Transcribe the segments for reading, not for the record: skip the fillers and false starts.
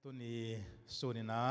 ตุนีสุนินะ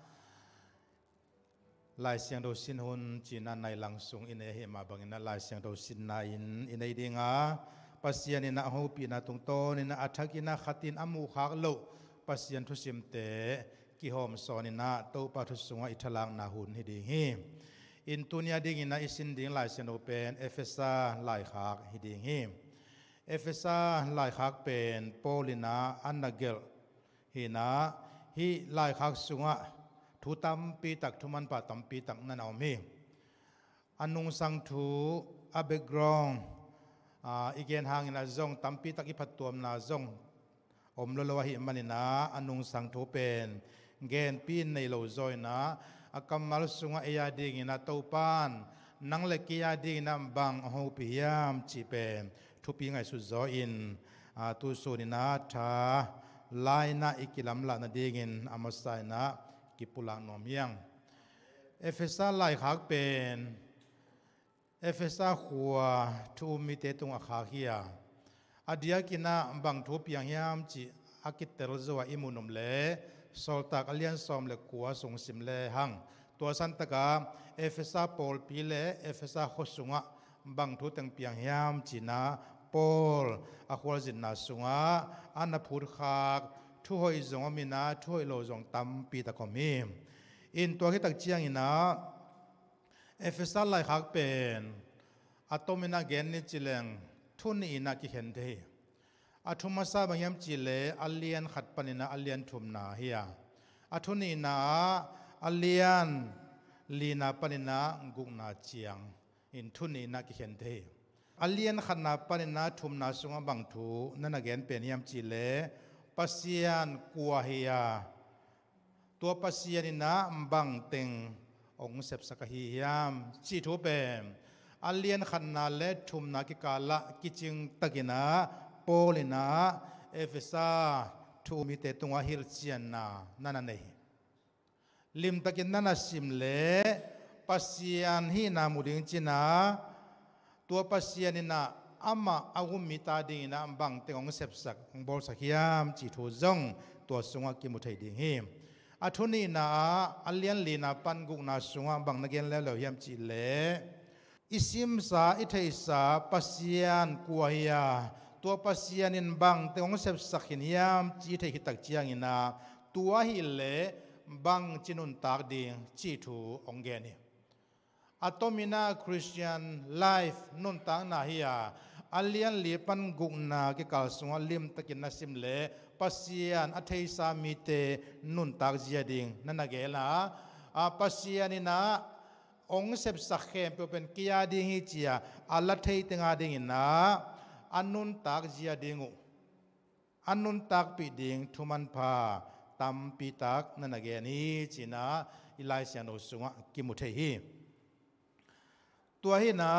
ลายเสียงเราสินหุนจีนันในหลังสุงอินเอเหมาบังอินะลายเสียงเราสินนาอินเอดิงาปัสยานินะฮูปีนะตุงโตนินะอัฐกินะขัดินอามูขากโลปัสยันทุสิมเตกิหอมสอนินะโตปัทุสุงอิทลังนาหุนฮิดิงฮีอินตุนีดิงินะอิสินดิงลายเสียงเราเป็นเอเฟซาลายขากฮิดิงฮีเอเฟซาลายขากเป็นโปลินะอันนาเกลฮีนะฮีลายขากสุงะทุตัมปีตักทุมันปะตัมปีตักนั่นเอามีอันนุงสังทูอาเบกรองอีเกนหางนะจงตัมปีตักอิพัดตัวนะจงอมลลวะหิมันนะอันนุงสังทูเป็นเกนปีนในโลจอยนะอากัมมัลสุงะเอียดิงนะตูปานนังเล็กยาดิงนะบังฮูปิยามจีเป็นทุปีไงสุดจออินตุสุนินะทาลายนะอิกิลัมลานะดิงินอามัสไซนะกิปุลังนอมยังเอเฟซัสไลขากเป็นเอเฟซัสขัวทูมิเตตุงอาคาฮียอดียกินะบังทูปียงยามจีอากิเตลโซวาอิมุนมเลโซลตากเลียนซอมเลกัวสงสิมเลหังตัวสันตกาเอเฟซัสปอลปีเลเอเฟซัสขสุงะบังทูตังปียงยามจีนะปอลอาควาจินนาสุงะอันนพูดขากทุหอยจงมีนะทุหอยโลจงตัมปีตะคอมีอินตัวที่ตักเจียงอินะเอเฟซัสไลขากเป็นอะตอมินะเกนนิจิเลงทุนอินะกิเห็นเดอะทุมาซาบางยามจิเลอัลเลียนขัดปนินะอัลเลียนทุมนาเฮียอะทุนอินะอัลเลียนลีนาปนินะกุกนาเจียงอินทุนอินะกิเห็นเดอัลเลียนขัดนาปนินะทุมนาสุงบังทูนั่นเกนเป็นยามจิเลปัสยันกัวเฮียตัวปัสยันนะบังเต็งองเสพสกฮียามจีทูเปมอัลเลียนขันนาเลทุมนากิกาละกิจิงตะกินะโปลินะเอเฟซาทูมิเตตุงอาฮิลเจียนนานั่นเองลิมตะกินนั่นสิมเลปัสยันฮีนามุดิงจินะตัวปัสยันนะอามาอากุมิตาดินะบังเตงเสพสักบอลสักยามจีทูจงตัวสุงกิมุทัยดิหิมอาทุนีนะอัลเลียนลีนาปันกุกนาสุงบังนักเกนแล้วยามจีเลอิซิมสาอิทัยสาปัสยันกัวเฮียตัวปัสยันินบังเตงเสพสักหินยามจีเทหิตักจียงอินาตัวหิเลบังจินุนตากดิงจีทูองเกนีอะตอมินาคริสเตียนไลฟ์นุนตังนาเฮียอัลเลียนลีปันกุกนาเกกาลสงลิมตะกินนาซิมเลปัสยันอัทเฮสามิเตนุนตากเจียดิงนั่นเกล่ะปัสยันินะองเสพสักเข้มเป็นกิยาดิงฮิจียอัลลัทเฮติงาดิงนะอันนุนตากเจียดิงูอันนุนตากปิดิงทุมันพาตัมปิตักนั่นเกนี้จีนะอิไลเซียนโอสุงะกิมุเทฮีตัวหินะ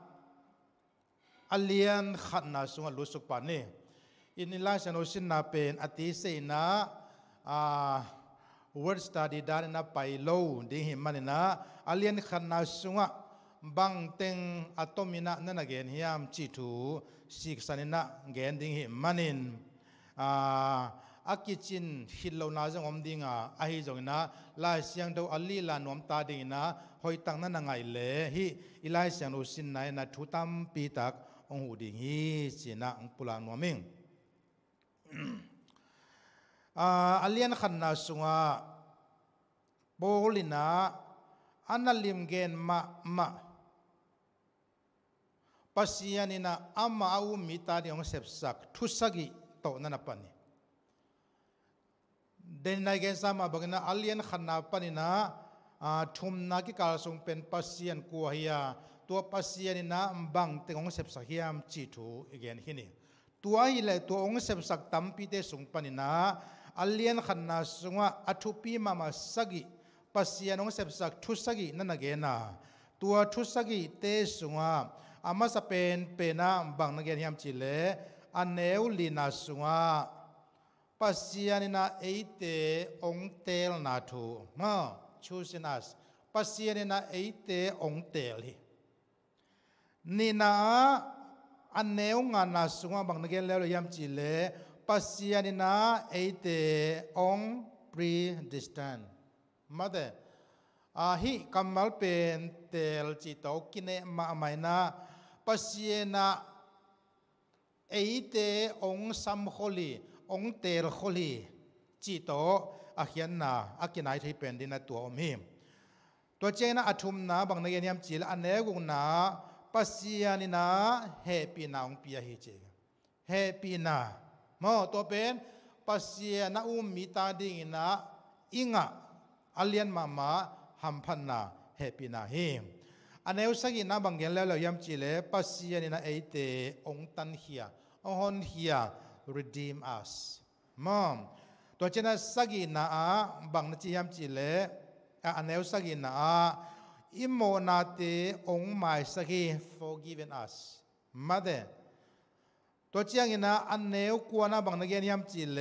อัลเลียนขัดนาสุงลุสุกปานีอินิลาชนสินนาเป็นอติเสนะword study ดารินะไปโลดิหิมันนะอัลเลียนขัดนาสุงบังเต็งอะตอมินะนั่นเกนฮิยามจิตูสิกสันนะเกนดิหิมันินอากิจินฮิลโลนาจงอมดิงอาฮิจงนะลายเสียงดูอัลลีลานวมตาดิงนะหอยตังนั่นไงเลฮิอิลายเสียงดูสินนายนะทุตัมปีตักองหูดิงฮีสินะองปุลานวมิงอัลเลียนขันนาสุงะโบลินะอันนัลลิมเกนมาปัสยานินะอามาอาวุมิตาดิองเสพสักทุสกิโตนันปานีเดนนายเกนสามาบักนะอัลเลียนขันนาปานินะทุมนักการส่งเป็นปัสยันกัวเฮียตัวปัสยันนะบังเตงเสพสักเฮียมจีทูอีกอย่างที่นี่ตัวฮิเลตัวองเสพสักตัมปีเตส่งปานินะอัลเลียนขันนาส่งอัตุปีมามาสกิปัสยันองเสพสักทุสกินั่นเกนะตัวทุสกิเตส่งอามาสเป็นนะบังนักเรียนยามจีเลอันเนวลีนาส่งปัสยันนะเอเตองเตลนาทูมาชูสินัสปัสยันนะเอเตองเตลฮีนี่นะอันเนวงานนาสุงบังนักเรียนแล้วยามจีเลปัสยันนะเอเตอง predestined มาเดฮิกัมมัลเป็นเตลจิตโอกินเนมาไม่นะปัสเยนะเอเตองซัมโคลีองเตลโคลีจิตโตอาเขียนนะอากินไอที่เป็นดินตัวอมิมตัวเจนะอัทุมนะบางนักเรียนจิลอันเนกุนะปัสเยนินะเฮปีนาองปียฮิเจเฮปีนามอตัวเป็นปัสเยนะมิตาดิงนะอิงะอัลเลียนมาฮัมพันนาเฮปีนาฮิมอันเอวสักินะบางอย่างแล้วเราย้ำจีเลปัสยานินะเอเตองตันเฮียองฮอนเฮีย redeem us มอมตัวเจนะสักินะบางนักย้ำจีเลอันเอวสักินะอิโมนาเตองไม่สักิ forgiven us มาเดตัวเจียงนะอันเอวกวนนะบางนักย้ำจีเล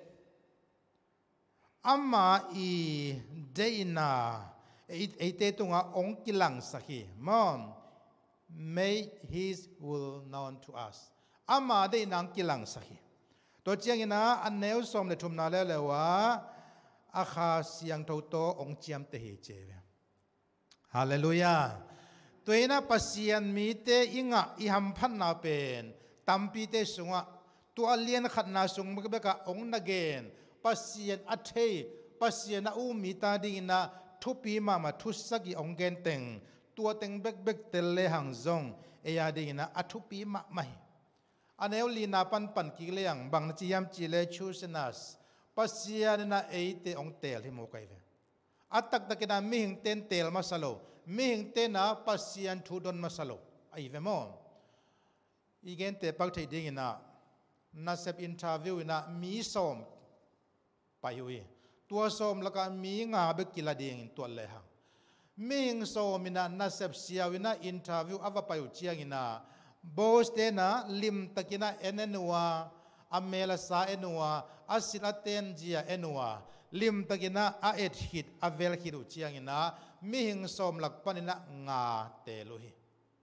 อามาอีเดน่าไอเตตุงะองกิลังสักมอม may his will known to us อามาเดนังกิลังสักตัวเจียงนะอันเนวสมเลทุมนาเลว่าอาคาเสียงทูโตองเจียมเตหิเจเวฮาเลลูยาตัวเองนะปัสยันมีเตอิงะอิฮัมพันนาเป็นตัมปีเตสุงะตัวเลียนขัดนาสุงมันก็เบกะองนักเกนปัสยันอัตเทปัสยันอูมิตาดีนะทุปีมาทุสกิองเกนเต็งตัวเต็งเบกเตเลหังซงเอียดีนะอัทุปีมาไม่อันเอวลีนาปันกิเลงบางนจียามจีเลชูสนัสปัสยันนะเอเตองเตลที่โมกัยเวอัตตักตะกินะมิหิงเตนเตลมาสโลมิหิงเตนะปัสยันทูดอนมาสโลไอเวโมอีเกนเตปักเทดิงนะนัสเซบอินทาวิวนะมีสมไปอยู่ตัวสมแล้วก็มีงาเบกิลาเดียงตัวเลยฮะมิงโซมินะนัสเซบเซียวินะอินทาวิวอวไปอยู่เชียงนะโบสเตนะลิมตะกินะเอเนนัวอเมลซาเอนัวอาศิลาเตนจียเอนัวลิมตะกินะอาเอดฮิดอาเวลฮิดูเชียงนะมิงโซมหลักปนินะงาเตลุฮิ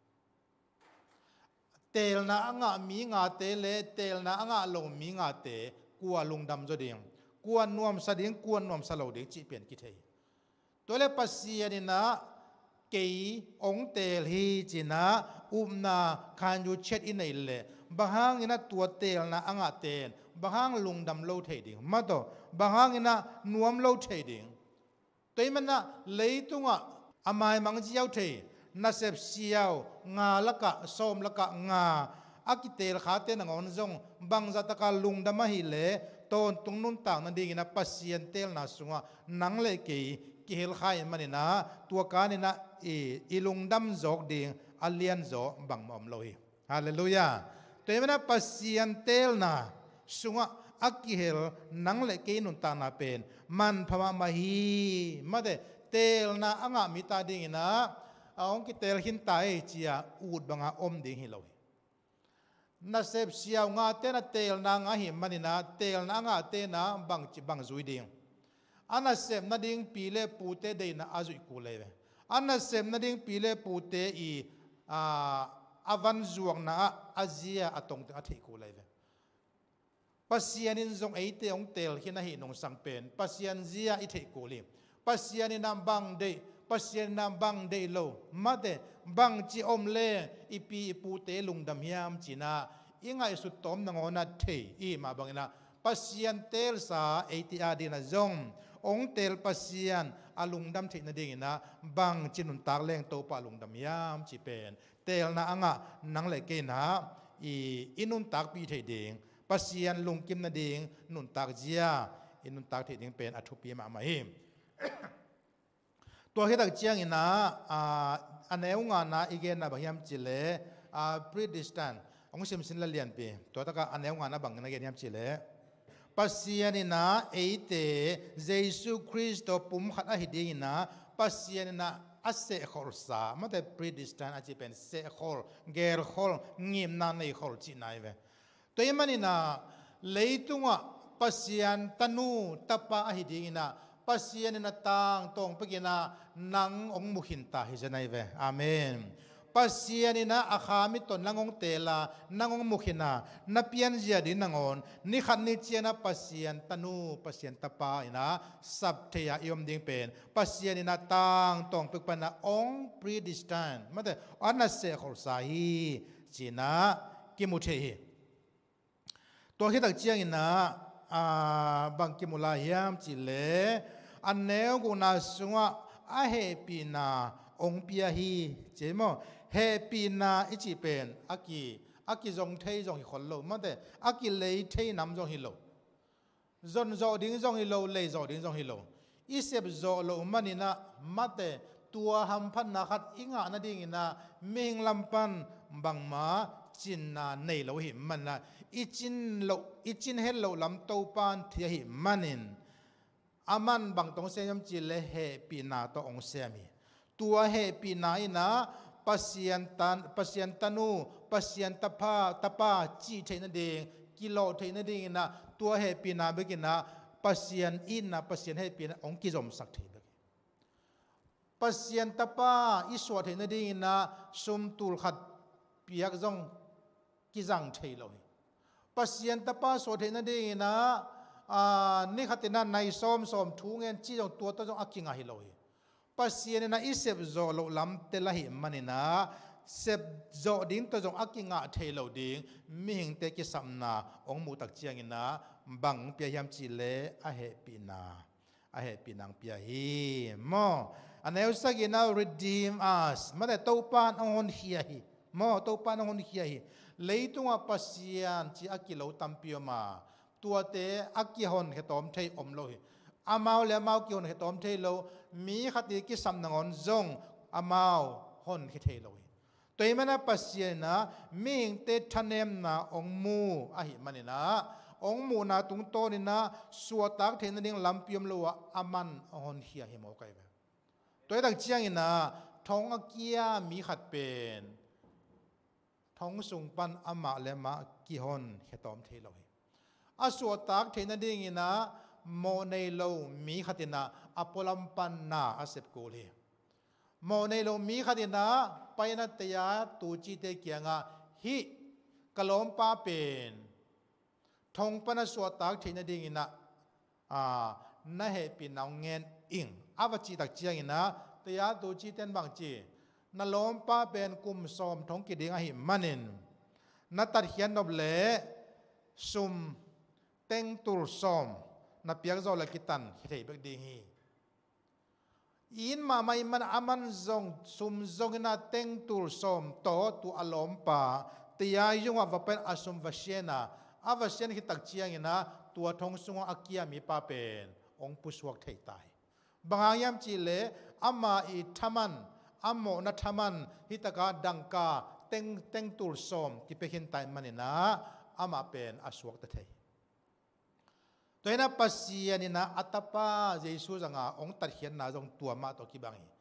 เตลนะงามีงาเตเลเตลนะงาลงมีงาเตกัวลุงดำจดิงกวนนวมสดิ้งกวนนวมสลาวเด็กจีเปลี่ยนกิเทยตัวเล็บปัสยานินะเกยองเตลฮีจินะนาคันยูเช็ดอินเอลเลบางฮังอินะตัวเตลนะอ่างเตนบางฮังลุงดำโลเทดิ่งมาต่อบางฮังอินะนวมโลเทดิ่งตัวมันนะเลยตุงะอามายมังเจียวเทนัสเซบเซียวงาละกะโสมละกะงาอากิเตลขาเตนงอนจงบางจัตตะกาลุงดำมาฮิเลตอนตรงนู้นต่างนั่นดีนะปัสยันเตลนาสุงะนังเลกีกิเฮลไข่มันนี่นะตัวการนี่นะอีลุงดำจอกดิ่งอัลเลียนจอกบังมอมโลหิฮาเลลูยาตัวมันนะปัสยันเตลนาสุงะอักกิเฮลนังเลกีนุนต่างนาเป็นมันพม่ามาฮีมาเดเตลนาอ่างมิตาดิ่งนะองกิเตลหินตายเจียอูดบังอาอมดิ่งฮิโลนัสเซบเซียวงาเตนะเตลนางาหิมันนะเตลนางาเตนะบังจุยดิ่งอันนัสเซบนาดิ่งปีเลปูเตเดนะอาจุยกูเลยอันนัสเซบนาดิ่งปีเลปูเตอีอาวันจวงนะอาเซียอตงอาทิกูเลยปัสยานินจงไอเตองเตลหินะหินงสังเป็นปัสยานเซียอิเทกูลิปัสยานินนบังเดปัสยานินนบังเดโลมาเดบังจีอมเลอีปีปูเตลุงดำยามจีนาอิงไอสุดตอมนงอนัดเทอีมาบังนะปัสยันเตลสาเอติอาดีนะจงองเตลปัสยันอาลุงดำเทนดิ่งนะบังจินุนตากเลงโตปาลุงดำยามจีเป็นเตลนะอ่างนังเลเกนะอินุนตากปีเทดิ่งปัสยันลุงกิมนะดิ่งนุนตากเจียอินุนตากเทดิ่งเป็นอัทุปีมาไม่หิมตัวเฮตักเจียงอินะอันเอวงานนะอีกนะบางยามจิเลpredestinedองค์สิมสินละเลียนปีตัวตะกอันเอวงานนะบางนักเรียนยามจิเลปัสยานินะเอเตเยซูคริสต์ปุ่มขัดอหิดีนะปัสยานินะอาเซขอลสาไม่แต่ predestined อาจจะเป็นเซขอลเกลขอลงิมนาในขอลจีนายเวตัวยังมันนะเลยตุงะปัสยันตนูตับปะอหิดีนะปัสยานินะตังตรงปกินะนังองมุขินตาฮิจนัยเวอาเมนปัสยานินะอาคามิตนนางงเตลานางงมุขินานับยันเจียดินนางอนนิขันนิเจียนะปัสยันตนูปัสยันตปาอินะสับเทียยมดิ่งเป็นปัสยานินะตังตองปิกปนะองปรีดิสตันมาแต่อันนั้นเสกขลสาฮีจีนะกิมุเทฮีตัวที่ตักเจียงอินะบังกิมุลาฮิมจิเลอันเนวกุนาสุงะอาเฮปีนาองเปียฮีเจมอเฮปีนาอิจิเป็นอากิจงเทยจงฮิคนโลมันแต่อากิเลยเทยนำจงฮิโลจนจอดิ้งจงฮิโลเลยจอดิ้งจงฮิโลอิเสบจอโลมันนี่นะมาแต่ตัวหัมพันนักอิงานาดิ้งนะมิงลำปันบังมาจินนาในโลหิมันนะอิจินเฮโลลำโตปันเทียหิมันินอามันบังตงเซยมจิเลเฮปีนาตองเซมีตัวเฮปีนาอินะปัสยันตนูปัสยันตปาจีเทนเดงกิโลเทนเดงนะตัวเฮปีนาเบกินะปัสยันอินนะปัสยันเฮปีนาองกิจอมสักทีเบกปัสยันตปาอิสวดเทนเดงนะสุมตุลขัดเปียกจงกิจังเทโลปัสยันตปาสวดเทนเดงนะนี่ขัดนั้นในซ้อมทูเงินจีจงตัวจงอักกิงาฮิโลปัสยานินะอิเสบโจโลลำเตละหิมันนี่นะเสบโจดิ้งตัวจงอักกิงาเทโลดิ้งมิหิงเตกิสัมนาองมูตักเจียงินะบังเปียยามจิเลอาเฮปีนังเปียฮีมออันนี้อุสกินะ redeem us มาแต่ตัวปานองเฮียฮีมอตัวปานองเฮียฮีเลยตัวปัสยานจีอักกิโลตัมเปียมาตัวเตอักกิฮอนเฮตอมเทอมโลหิอามาเลมากิฮอนเฮตอมเทโลมีขัดกิสัมนังอนจงอามาฮอนเฮเทโลหิตัวมันนะปัสยานะมิงเตทันเนมนะองมูอาหิมันนะองมูนะตุงโตนี่นะสวตักเทนดิ่งลำเปียมโลวอามันฮอนเฮียหิมโอไกเบตัวตักเจียงนะทองอักเกียมีขัดเป็นทองสุงปันอามาเลมากิฮอนเฮตอมเทโลหิอาสวตักเทนดิ่งนะโมเนโลมีขัดนะอพอลัมปันนาอาเซปโกลีโมเนโลมีขัดนะไปนัตยาตูจิเตเกียงะฮิกลอมปาเป็นทงปนสวตักเทนดิ่งนะน่าเหปินเอาเงินอิงอาวจิตักเจียงนะตยาตูจิเตนบางจีนลอมปาเป็นกุมสมทงกิดิงอหิมันินนัตัดเขียนนบเลซุมเต็งตุลสมนับเปียกโจลกิตันเฮเบกดีฮีอินมาไม่มันอามันจงซุมจงน่าเต็งตุลสมโตตัวอารมณ์ป่าตียายุงว่าเป็นอาสมวเชนะอาวเชนฮิตักเชียงนะตัวทงสุงอากียมีป้าเป็นองค์ผู้สวกเทตายบางยามจีเลอามาอิทามันอามโมนัทมันฮิตกาดังกาเต็งตุลสมที่เป็นหินตายมันนะอามาเป็นอาสวกเทตัวนั้นปัสยานินะอัตปาเยซูจังอาองตัดเขียนนาจงตัวมาตัวกีบังฮี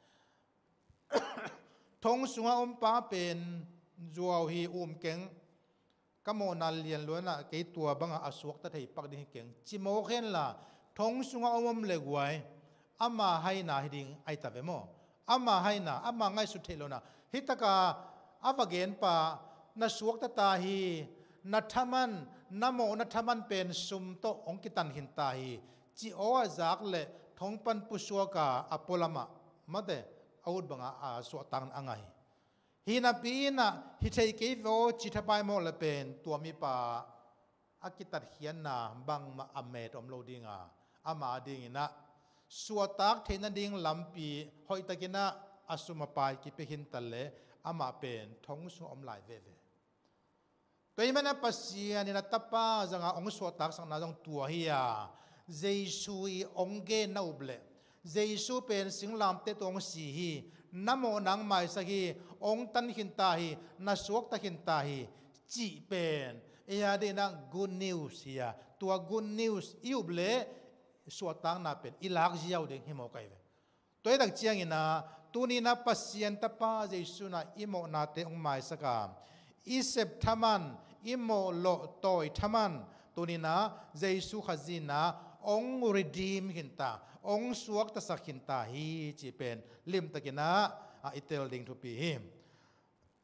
ทงสุงอาป้าเป็นจัวฮีเก่งก็โมนาเลียนล้วนละเกี่ยตัวบังอาสวกตัดให้ปักดิ่งเก่งจิโมเข็นละทงสุงอาเล็กไว้อามาให้นาฮิดิ่งไอตาเวโมอามาให้นาอามาง่ายสุดเทโลนะฮิตกาอาวเกนปานาสวกตัดตาฮีนัทมันนโมนัทมันเป็นสุมโตองกิตันหินตาฮีจีโอจากเลทงปันปุสวกาอพอลามะมาเดอาวุธบังอาสวตังอังไงฮีนับปีน่ะฮิเทกิโวจิตาไปโมเลเป็นตัวมีปาอากิตัดเขียนนาบังมาอเมตอมโลดิงอามาดิงนะสวตักเทนดิงลำปีหอยตะกินะอสุมาไปกิเปหินตะเลอามาเป็นทงสุอมลายเวตัวมันนะปัสยานินะตัปปะจังอาองสวตักสังนาจงตัวเฮียเจสุยองเกนอุบเลเจสุเป็นสิงลามเตตองสีฮีนโมนังไม่สักฮีองตันหินตาฮีนัสวกตะหินตาฮีจีเป็นเอียดีนัง good news เฮียตัว good news อิบเลสวตังนาเป็นอิลักเจียวเด็กหิมโอไกเวตัวดักเจียงอินะตัวนี้นะปัสยานตัปปะเจสุนะอิโมนาเตองไม่สักอิเซปทามันอิโมโลโตยทามันตัวนี้นะเจสุขจินะองรีดีมหินตาองสวกตะสักหินตาฮีจีเป็นลิมตะกินะอิเตลดิงทุปีฮิม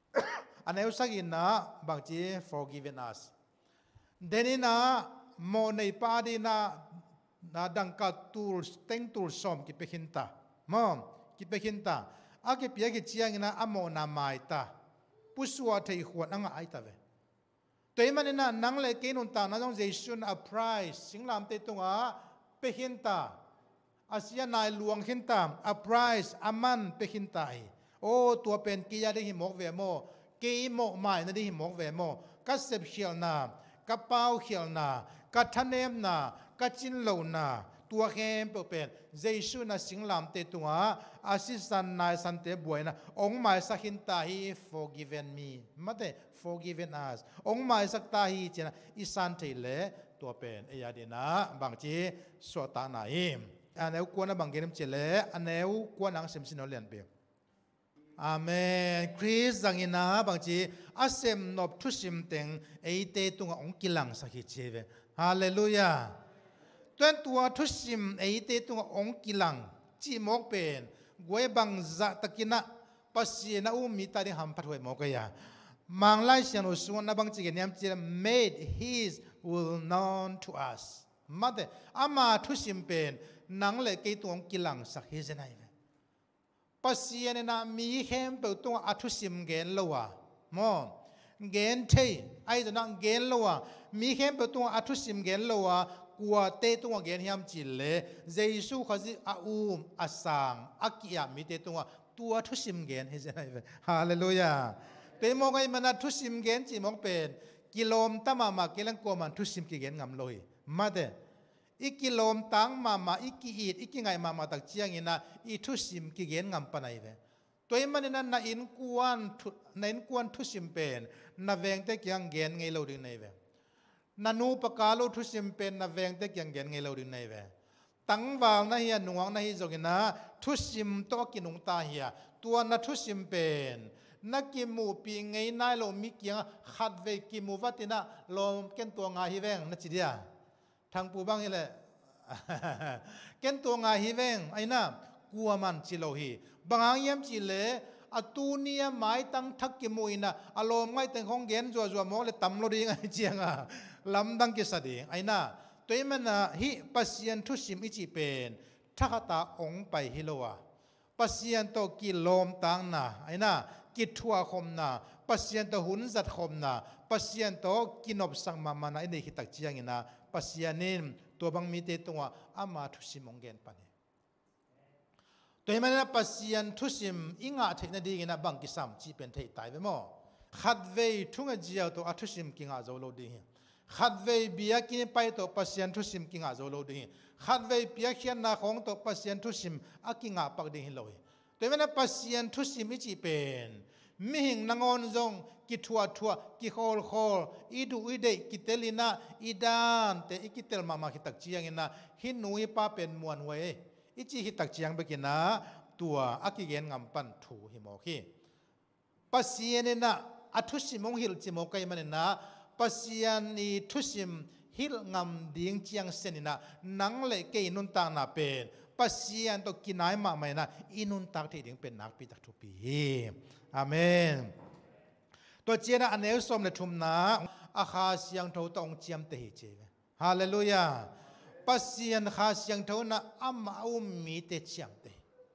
อันนี้สักอินนะบางที forgiven us เดนินะโมในปาดีนะดังกัดตูลเต็งตูลสมกิเปขินตามอมกิเปขินตาอากิเปียกิเจียงนะอโมนาไมตาผู้สวดที่ขวดนั่งไอตาเวตัวมันนี่นะนั่งเลยกินุนตานะต้องเจสุนอัพไรส์สิงลามเตตุงะเปขินตาอาเซียนายหลวงขินตาอัพไรส์อามันเปขินตาโอ้ตัวเป็นกิยาได้หิมกเวโมกีโมไม่นั่นได้หิมกเวโมกัสเซบเขียลนากัเป้าเขียลนากัทันเนมนากัจินโลนาตัวเข้มเป็นเจสุนะสิงลามเตตุงะอาศิสันนายสันเตบวยนะองค์หมายสักหินตาฮี forgiven me มาเต forgiven us องค์หมายสักตาฮีเจนะอิสันเทเลตัวเป็นเอียดีนะบางทีสวดตาหนาอิมอันนี้กวนนะบางเกมเจเลอันนี้กวนนังเซมซินโอเลียนเปียอาเมนคริสจังอินะบางทีอาเซมนบทุสิมเต็งเอเตตุงองกิลังสักฮิเจเวฮาเลลูยาตัวทุสิมเอเตตุงองกิลังจีมกเป็นกวยบังจะตะกินะปัสยนะอุมิตาดิหัมพัดหวยมกยามังไลเสียนอุสวนนะบางจีเกนียมจี made his will known to us มาเดอามาทุสิมเป็นนังเลกิตุงกิลังสักฮิเจนัยปัสยนะมีเข้มเปิดตัวอัทุสิมเกนลัวมอเกนเทไอจะนั่งเกนลัวมีเข้มเปิดตัวอัทุสิมเกนลัวกัวเตตัวเกนยามจิเลเจสุขจิอาอุมอาสังอากิยามีเตตัวทุสิมเกนเฮเจนัยฮาเลลูยาเป็นมองไงมันทุสิมเกนจีมองเป็นกิโลมตั้มมากิลังกัวมันทุสิมกิเกนงามลอยมาเดอีกิโลมตั้งมาอีกิอีดอีกิไงมาตักเจียงอินะอีทุสิมกิเกนงามปนัยเวตัวมันนั่นน่ะอินกวนทุสิมเป็นน่ะเวงเตกียงเกนไงเราดึงในเวนันูปกาลุทุสิมเป็นนาเวงเตกียงเกนไงเราดินในเวตั้งวาวนะเฮียหนวงนะฮิจกินะทุสิมโตกินุงตาเฮียตัวนัทุสิมเป็นนักกิมูปีไงนายโลมิเกียงขัดเวกิมูวัตินะโลมเก็นตัวงาฮิเวงนัจิเดียทางปูบังนี่แหละเก็นตัวงาฮิเวงไอ้น่ะกลัวมันจิโลฮีบางอย่างจิเลอตูเนียหมายตั้งทักกิมูอินะอารมณ์ไม่ตั้งของเกนจัวมองเลยตำโลดีไงเจียงอ่ะลำดังกิสดีไอ้น่ะตัวมันน่ะฮิปัสยันทุสิมอิจิเป็นทักตาองไปฮิโลวะปัสยันโตกิโลมตังน่ะไอ้น่ะกิทัวคมน่ะปัสยันโตหุนจัดคมน่ะปัสยันโตกินอบสังมานะไอ้นี่ฮิตักเจียงอินะปัสยันนิมตัวบางมีเตตัวอามาทุสิมองเกนปะเนี่ยตัวมันน่ะปัสยันทุสิมอิงอาเทคนิดีกินะบางกิสามจีเป็นเทตายไปมั้งขัดเวทุ่งเจียวตัวอัทุสิมกิงอาโจโลดีขัดเวบียกินไปตัวปัสยันทุสิมกิงอาโจโลดีขัดเวบียเขียนนาของตัวปัสยันทุสิมอากิงอาปักดีหิลอยตัวมันน่ะปัสยันทุสิมอิจิเป็นมิหิงนางอนจงกิทัวกิโคลอีดูอีเดกิเตลินะอีดานแต่อีกิเตลมาคิตักเจียงอินะหินุยป้าเป็นมวนเวอิจิฮิตักเจียงไปกินนะตัวอากิเกนงามปันถูหิโมคีปัสยันน่ะอัทุสิมงฮิลจิโมกัยมันน่ะปัสยันนี่ทุสิมฮิลงามดิ่งเจียงเซนินะนังเลเกนุนตางน่ะเป็นปัสยันตัวกินายมาไม่นะอินุนตางที่ดิ่งเป็นนักปิตักทุปีอาเมนตัวเจนะอันเอลสมเลทุมนะอาคาเสียงเท่าตองเจียมเตหิเจฮาเลลูยาปัสยันคาเสียงเท่านะอามาอุมมีเตเจียมเต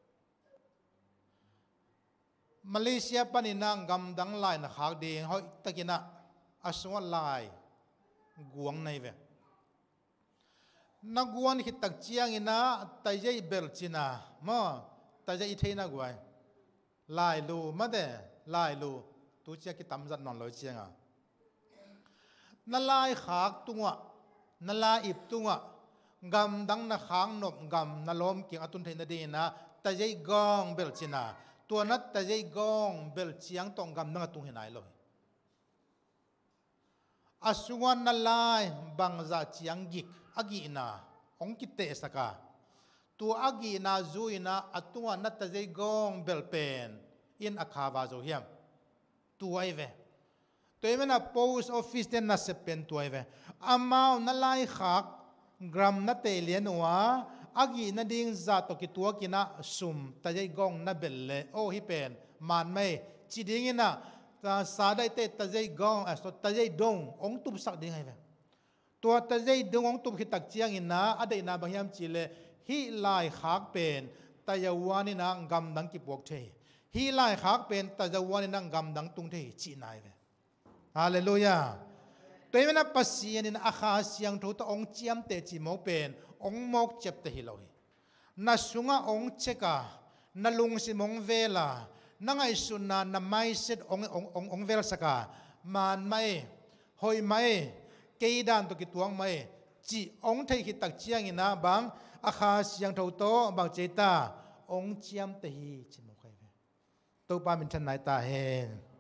มาเลเซียปนินังกำดังลายนะขากดีเขาตะกินะอาสวะลายกวงในเวนักกวนคิดตักเจียงอินะแต่ใจเบลจินะมั้งแต่ใจอิเทนักกวยลายลูมาเดลายลูตัวเจียกิตำจัดนอนลอยเจียงอ่ะนั่นลายขากตัวนั่นลายอิบตัวกำดังนะขางนบกำนั่นล้มเกี่ยงอตุนเทนดีนะแต่ใจกองเบลจินะตัวนัดแต่ใจกองเบลเชียงตองกำนังตุงเห็นไหนเลยอาสวรรค์นั่นลายบางจากเชียงกิกอากีนาองกิเตสกาตัวอากีนาจูอินาอัตัวนัดแต่ใจกองเบลเป็นอินอาคาวาโจเฮียมตัวไอเวตัวมันน่ะ post office เดนน่ะเสพเป็นตัวไอเวอามานั่นลายขักกรัมนัดเตเลียนวะอากีนัดดิ้งจัดตกิตัวกินะซุ่มแต่ใจกองนับเบลเล่โอ้ฮิเป็นมันไม่จีดิ้งนะ ta sa dai te ta jai gong so ta jai dong ong tup sak ding hai ve tua ta jai dong ong tup khi tak chiang in na adai na bangyam chile hi lai khak pen ta yawani na ngam dang ki pok the hi lai khak pen ta yawani na ngam dang tung the chi nai ve hallelujah toy mena pasian in akha siang tho ta ong chiam te chi mo pen ong mok chep te hi lo hi na sunga ong cheka na lung si mong vela na ngai sunna na mai set ong vel saka man mai hoi mai keidan to ki tuang mai chi ong thei ki tak chiang ina bang akha siang tho to bang cheta ong chiam te hi chi mo khai ve to pa min than nai ta hen